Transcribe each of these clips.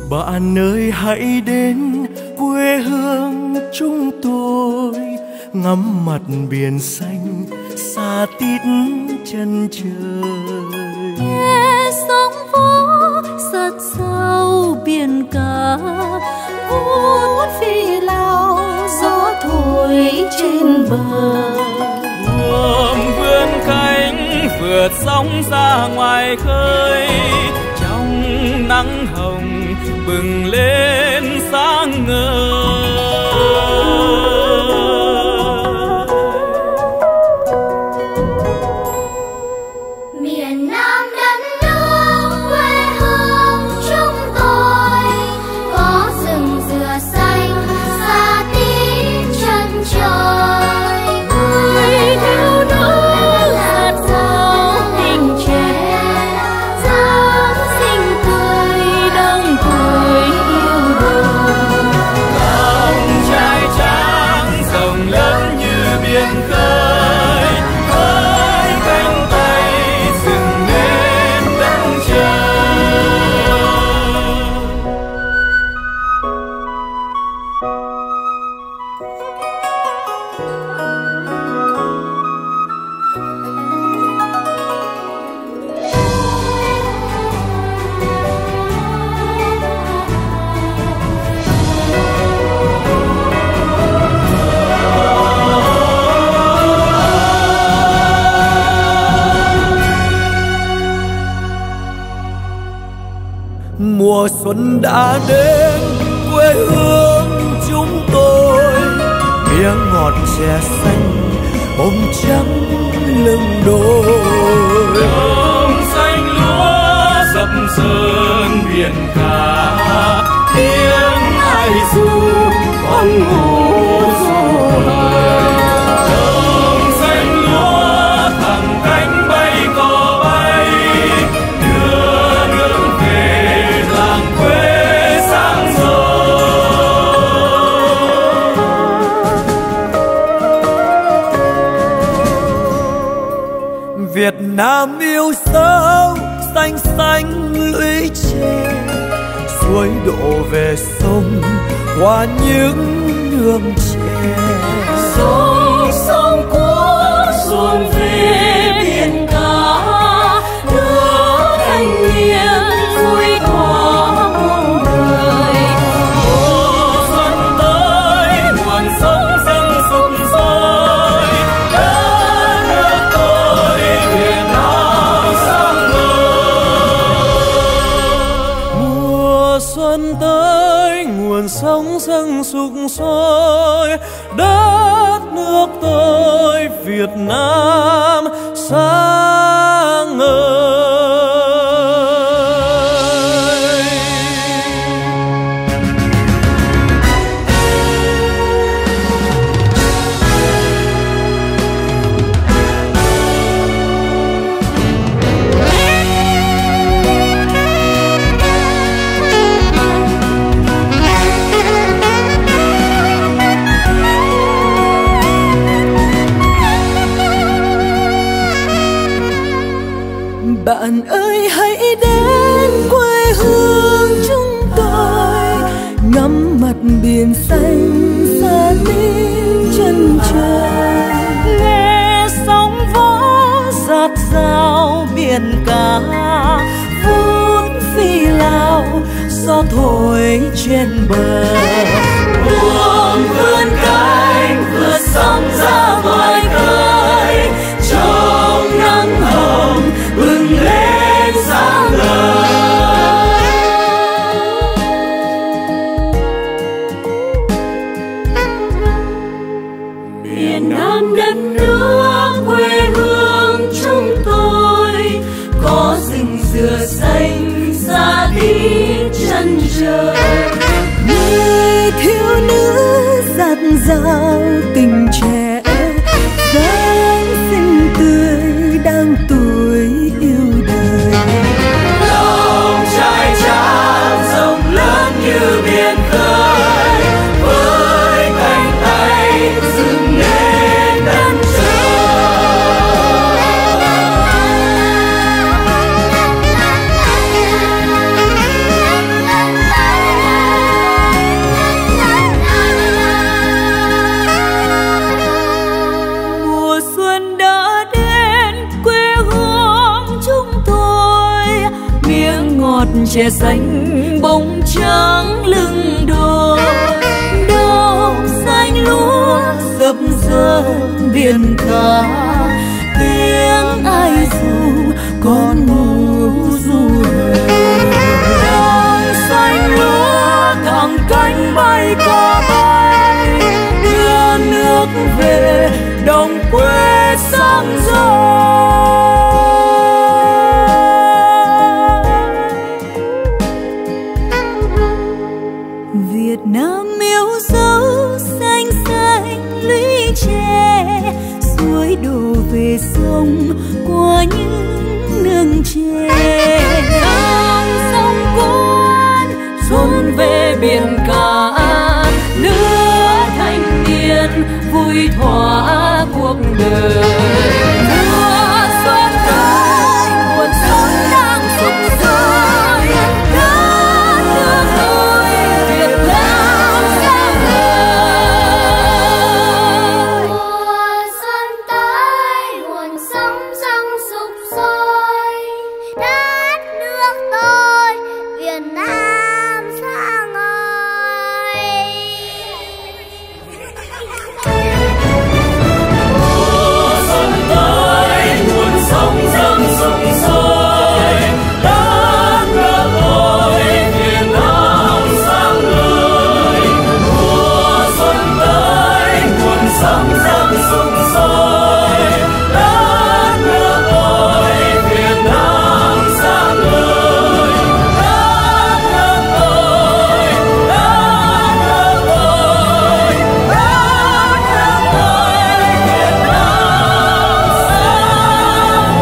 Bạn ơi hãy đến quê hương chúng tôi, ngắm mặt biển xanh xa tít chân trời. Nghe sóng vỗ giật sâu biển cả, vút phi lao gió thổi trên bờ. Buồm vươn cánh vượt sóng ra ngoài khơi, trong nắng hồng bừng lên sáng ngời. Miền Nam đất nước quê hương chúng tôi, có rừng dừa xanh xa tít chân trời. Người thiếu nữ gạt dao tình trẻ, dáng xinh tươi đông tuổi yêu đời. Lòng trai tráng rộng lớn như biển khơi, với cánh tay dựng nên đất trời. Mùa xuân đã đến quê hương chúng tôi, mía ngọt chè xanh bông trắng lưng đồi. Đồng xanh lúa dập dờn biển cả, tiếng ai ru con ngủ rồi. Đồng xanh lúa thẳng cánh bay cò bay, đưa nước về làng quê sáng rồi. Việt Nam yêu dấu xanh xanh lũy tre, suối đổ về sông qua những nương tre. Sông sông cuốn xuồng về biển cả, nước thanh niên vui tỏa muôn đời. Mùa xuân tới nguồn sống dâng sục sôi, đất nước tôi Việt Nam sáng ngời. Mùa xuân tới nguồn sống dâng sục sôi, đất nước tôi Việt Nam sáng ngời. Bạn ơi hãy đến quê hương chúng tôi, ngắm mặt biển xanh xa tít chân trời. Nghe sóng vỗ giạt rào biển cả, vút phi lao gió thổi trên bờ. Buồm vươn cánh vượt sóng ra ngoài khơi, trong nắng hồng bừng lên sáng ngời. Miền Nam đất nước quê hương chúng tôi, có rừng dừa xanh xa tít chân trời. Người thiếu nữ dạt dào tình trẻ, dáng xinh tươi đang tuổi yêu đời. Lòng trai tráng rộng lớn như biển khơi, với cánh tay dựng nên đất trời. chè xanh bông trắng lưng đồi, đậu xanh lúa dập dờn biển cả, tiếng ai ru con ngủ ru đậu xanh lúa thẳng cánh bay qua bay, đưa nước về đồng quê sáng gió. Việt Nam yêu dấu xanh xanh lũy tre, suối đổ về sông qua những nương tre. Sông cuốn xuân về biển cả, lứa thanh niên vui thỏa cuộc đời. Mùa xuân tới nguồn sống đang sục sôi, đất nước ơi Việt Nam sáng ngời. Mùa xuân tới nguồn sống dâng sục sôi, đất nước tôi Việt Nam sáng ngời. Mùa xuân tới nguồn sống dâng sục sôi, đất nước tôi Việt Nam sáng ngời. Mùa xuân tới nguồn sống dâng sục sôi, đất nước tôi Việt Nam sáng ngời. Đất nước tôi, đất nước tôi, đất nước tôi Việt Nam sáng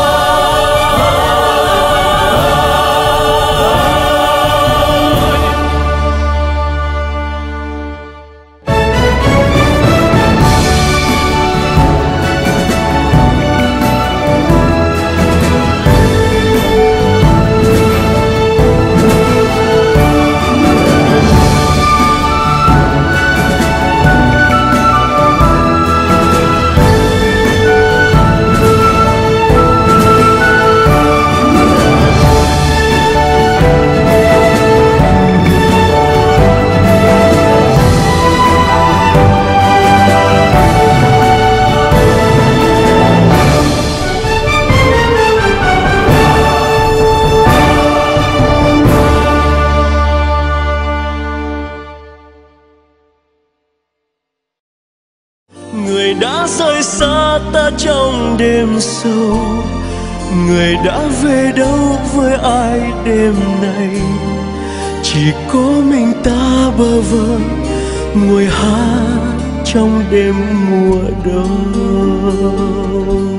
người đã rời xa ta trong đêm sâu, người đã về đâu với ai đêm nay. Chỉ có mình ta bơ vơ ngồi hát trong đêm mùa đông.